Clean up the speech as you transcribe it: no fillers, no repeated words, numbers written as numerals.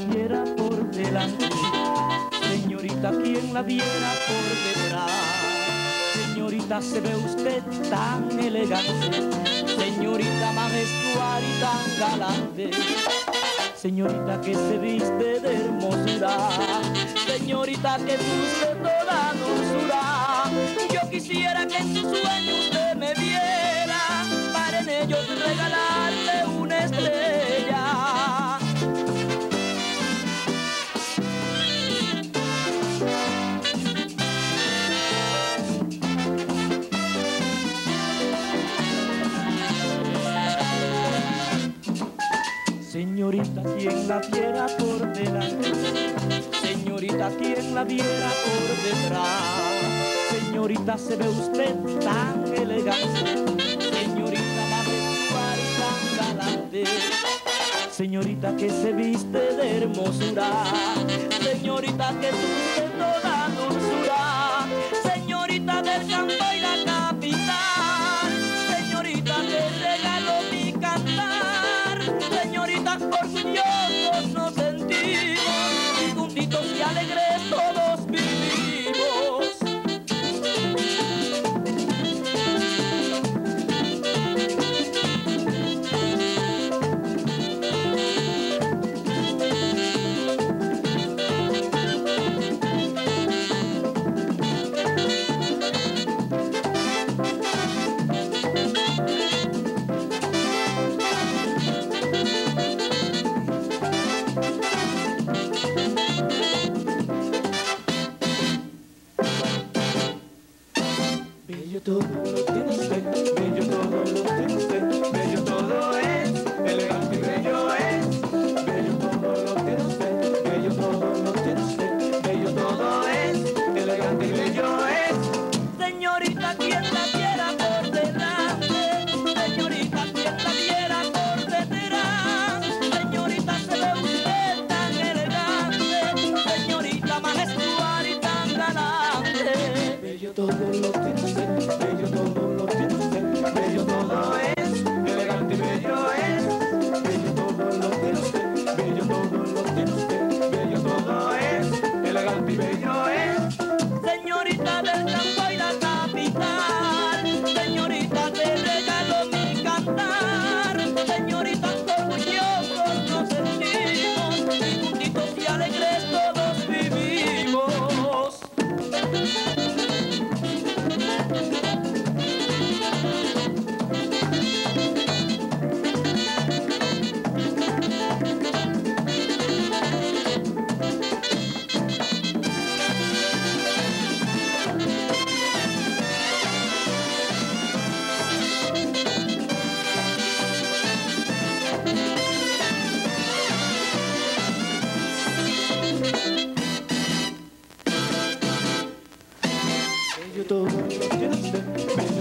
viera por delante, señorita, quien la viera por detrás. Señorita, se ve usted tan elegante, señorita, majestuosa y tan galante. Señorita, que se viste de hermosura, señorita, que luce toda dulzura. Yo quisiera que en sus sueños usted me viera, para en ellos regalarle una estrella. Señorita, quien la viera por delante, señorita, quien la viera por detrás. Señorita, se ve usted tan elegante, señorita, majestuosa y tan galante. Señorita, que se viste de hermosura, señorita, que luce toda dulzura. Señorita del campo y la capital, señorita, que regaló mi cantar. Señorita, orgullosos nos sentimos y juntitos y alegres todos vivimos. Bello todo lo tiene usted, bello todo lo tiene usted, bello todo es, elegante y bello es. Bello todo lo tiene usted, bello todo lo tiene usted, bello todo es, elegante y bello es. Señorita, quien la viera por delante, señorita, quien la viera por detrás. Señorita, se ve usted tan elegante, señorita, majestuosa y tan galante. Bello todo lo tiene usted, bello todo lo tiene usted, bello todo es, elegante y bello es. Bello todo lo tiene usted, bello todo lo tiene usted, bello todo es, elegante y bello es. Señorita del campo y la capital, señorita, te regalo mi cantar. Señorita, orgullosos nos sentimos y juntitos y alegres todos vivimos. Bello todo lo tiene usted,